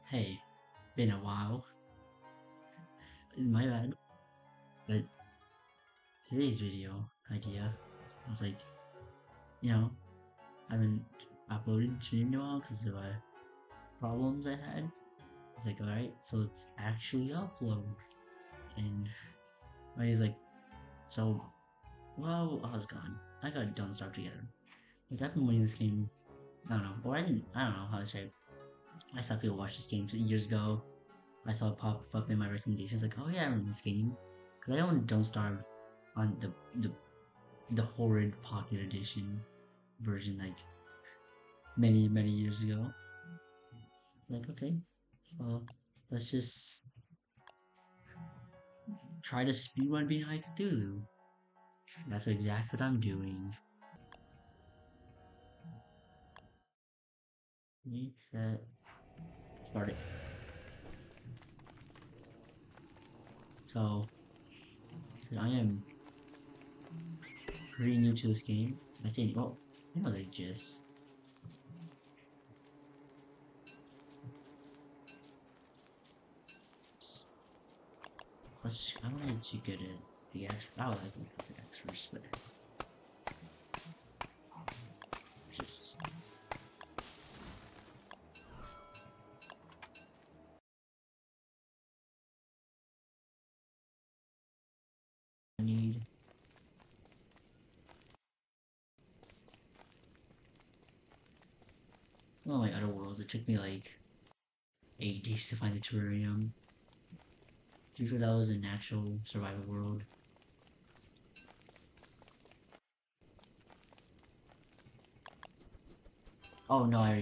Hey, been a while. My bad. But today's video idea was like, you know, I haven't uploaded to in a while because of problems I had. It's like, alright, so let's actually upload. And he's like, so, well, I was gone. I got Don't Starve Together. Like, I've been winning this game, I don't know, or I don't know how to say it. I saw people watch this game 2 years ago. I saw it pop up in my recommendations, like, oh yeah, I remember this game. Because I own Don't Starve on the horrid Pocket Edition version, like many years ago. Like, okay, well, let's just try to speedrun Behind Cthulhu. That's exactly what I'm doing. Start it. So, I am pretty new to this game. I think, well, I know they just. I wanted to get a pickaxe. I would like a pickaxe first, but just I need. Well, like other worlds, it took me like 8 days to find the terrarium. Do you feel that was a natural survival world? Oh no, I already.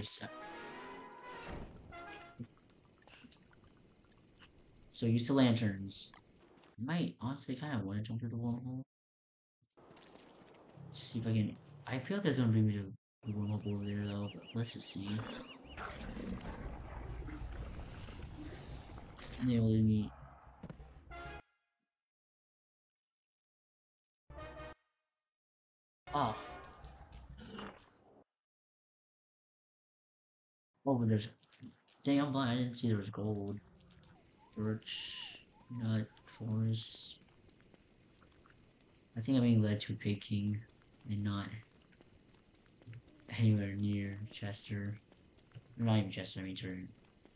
So used to lanterns. I might honestly kind of want to jump through the wormhole. See if I can. I feel like it's gonna bring me to the wormhole over there though. But let's just see. They will leave me. Oh, oh, but there's. Dang, I'm blind. I didn't see there was gold. Birch, nut, forest. I think I'm being led to Pig King, and not anywhere near Chester. Not even Chester. I mean Turn.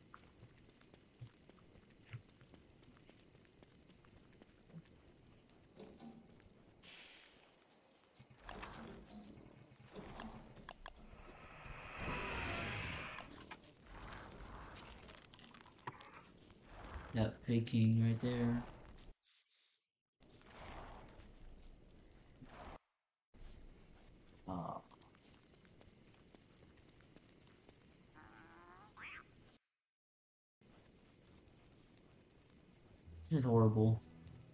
That Pig King right there. Uh, this is horrible.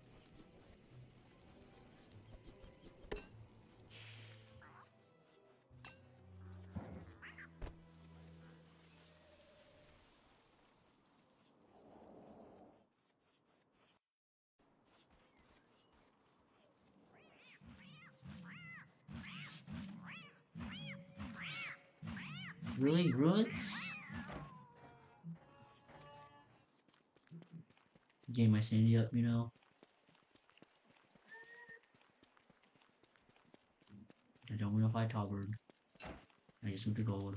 Really, ruins? Getting my sanity up, you know. I don't want to fight Talbert. I just want the gold.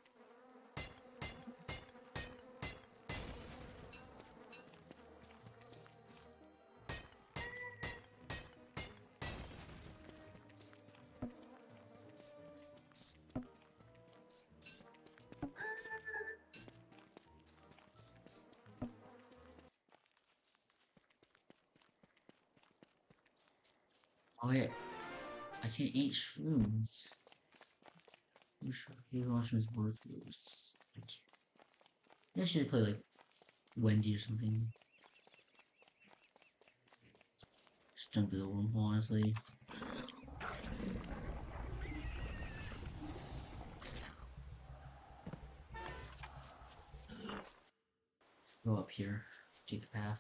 Oh yeah, I can eat shrooms. These mushrooms worthless. I should play like Wendy or something. Just jump to the wormhole, honestly. Go up here. Take the path.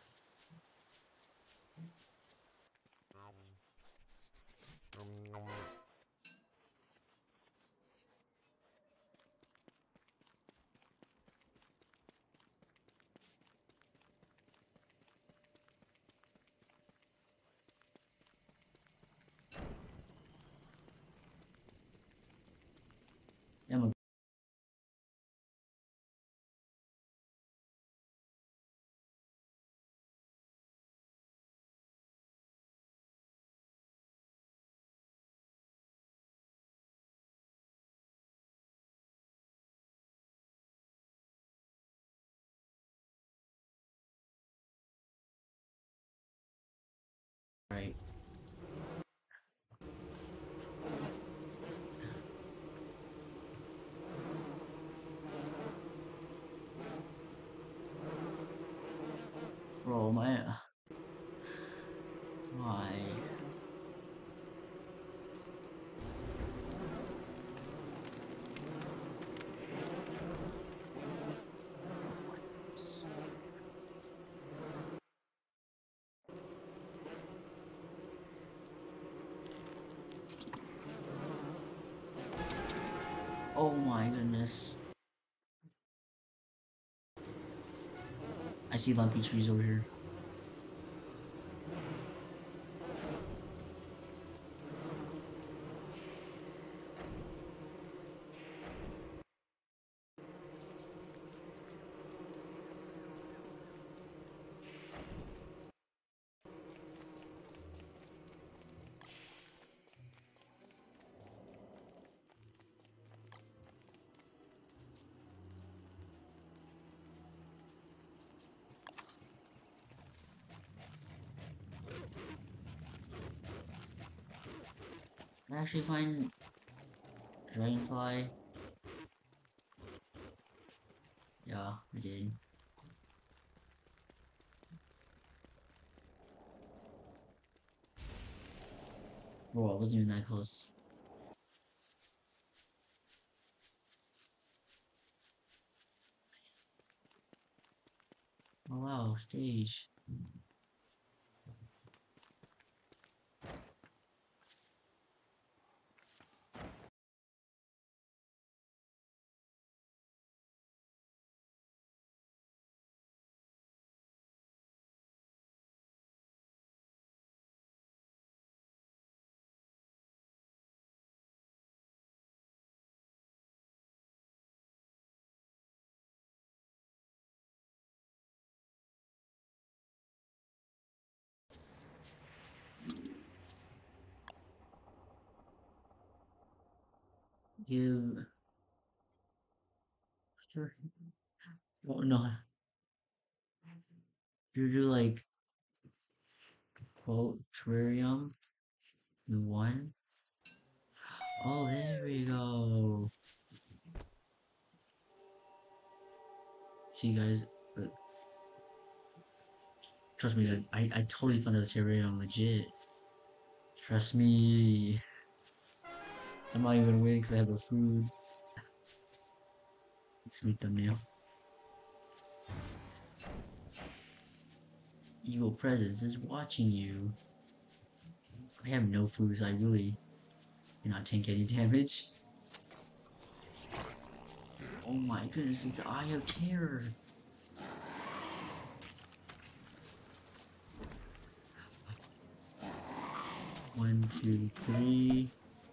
Bro, my... Why? Oh my goodness. I see lumpy trees over here. I actually find dragonfly. Yeah, I did. Bro, I wasn't even that close. Oh wow, stage. Give... Sure. Oh no. You do like quote terrarium the one. Oh, there we go. See, guys, trust me, guys, I totally found that terrarium legit. Trust me. I'm not even waiting because I have the food. Sweet thumbnail. Evil presence is watching you. I have no food, so I really cannot take any damage. Oh my goodness, it's the Eye of Terror. One, two, three.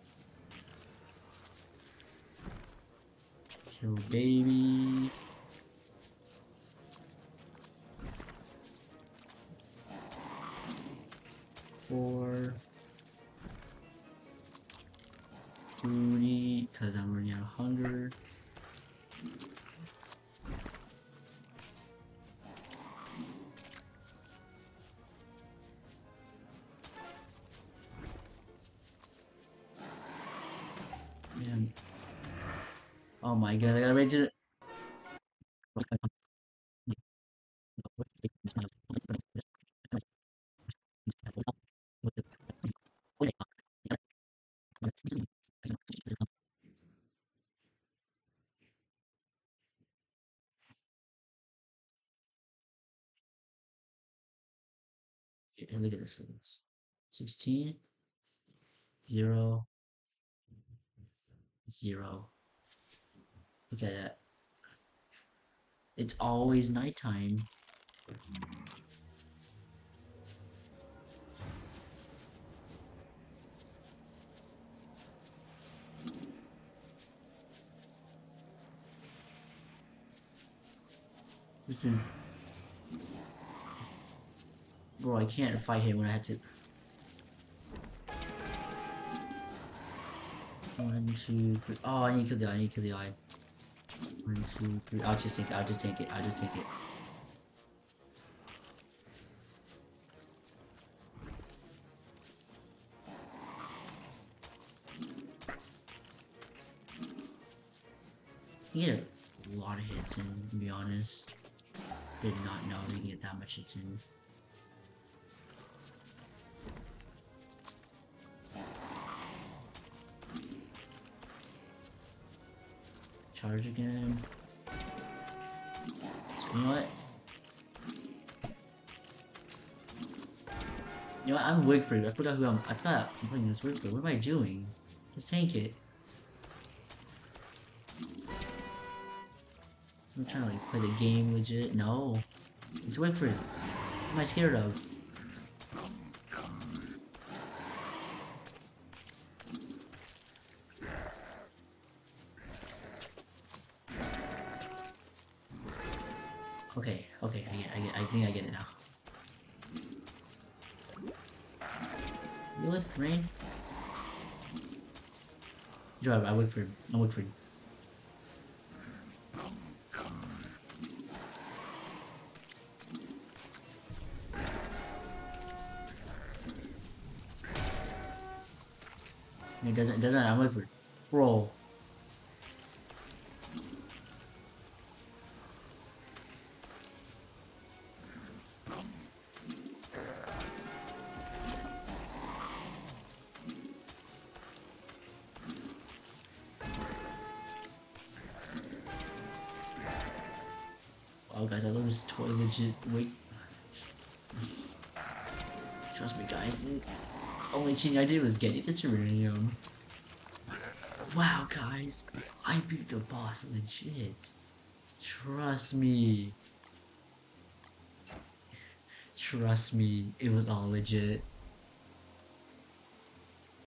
Kill baby. Four. Booty, because I'm running out of hunger. Man. Oh my god, I gotta wait to look at this. 16, 0, 0. Look at that. It's always nighttime. This is... Bro, I can't fight him when I have to... 1, 2, 3... Oh, I need to kill the eye, I need to kill the eye. 1, 2, 3... I'll just take it, I'll just take it, I'll just take it. You get a lot of hits in, to be honest. Did not know we get that much hits in. Charge again. So, you know what? You know what? I'm Wigford. I forgot who I forgot I'm playing this Wigford. What am I doing? Just tank it. I'm trying to like play the game legit. No. It's Wigford. What am I scared of? Okay, okay, I think I get it now. You lift rain? You're right, I wait for him. I wait for him. It doesn't, I'm waiting for it. Bro. Wow, guys, I love this toy legit. Wait. Trust me, guys. The only cheating I did was getting the Terrarium. Wow, guys. I beat the boss legit. Trust me. Trust me. It was all legit.